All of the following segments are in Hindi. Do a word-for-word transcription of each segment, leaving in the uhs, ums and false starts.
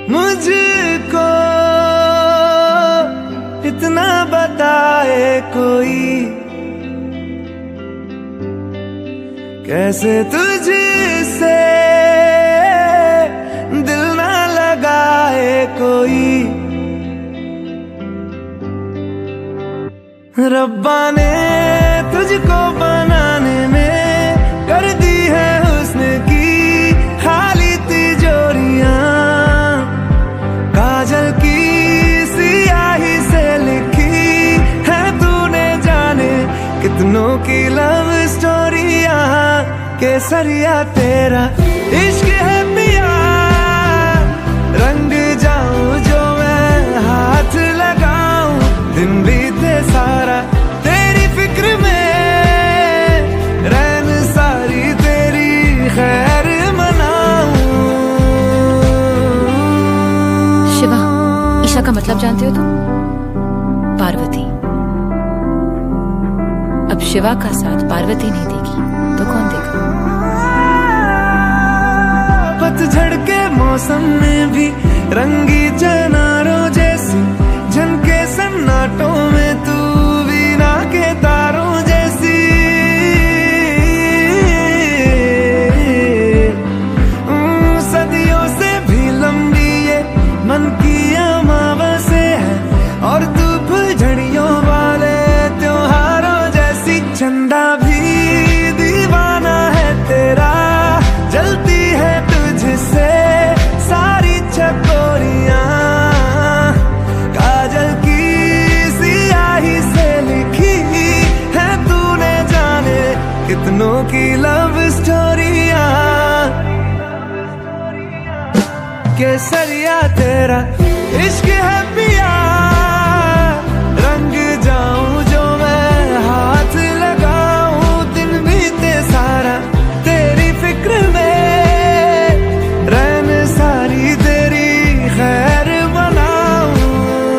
मुझको इतना बताए कोई, कैसे तुझसे दिल ना लगाए कोई। रब्बा ने तुझको बनाने में कर दी है हुस्न की खाली तिजोरियां, काजल की सियाही से लिखी है तूने जाने कितनों की लव स्टोरियां। केसरिया तेरा इश्क है पिया, रंग जाऊं जो मैं हाथ लगाऊं, दिन बीते सारा तेरी फिक्र में, रैन सारी तेरी खैर मनाऊं। शिवा, ईशा का मतलब जानते हो तुम? पार्वती। अब शिवा का साथ पार्वती नहीं देगी तो कौन देगा? पतझड़ के मौसम में भी रंगी चनारों जैसी झनके सन्नाटों में तू वीणा के तारों जैसी। सदियों से भी लंबी ये मन की अमावस्या है, और तू फुलझड़ियों वाले त्योहारों जैसी। चंदा भी दीवाना है तेरा, जलती है तुझसे सारी चकोरियां, काजल की सियाही से लिखी है तूने जाने कितनों की लव स्टोरियां। केसरिया तेरा इश्क है पिया, रंग जाऊं जो मैं हाथ लगाऊं, दिन बीते सारा तेरी फिक्र में, रैन सारी तेरी खैर मनाऊं।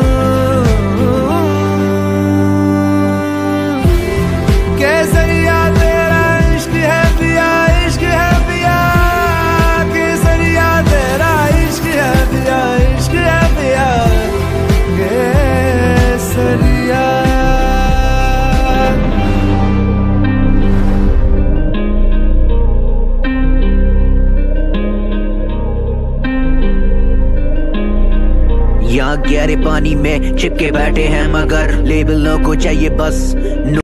केसरिया तेरा इश्क है पिया, इश्क है पिया, केसरिया तेरा इश्क है पिया, इश्क है पिया, केसरिया। यहाँ गहरे पानी में चिपके बैठे हैं, मगर लेबलों को चाहिए बस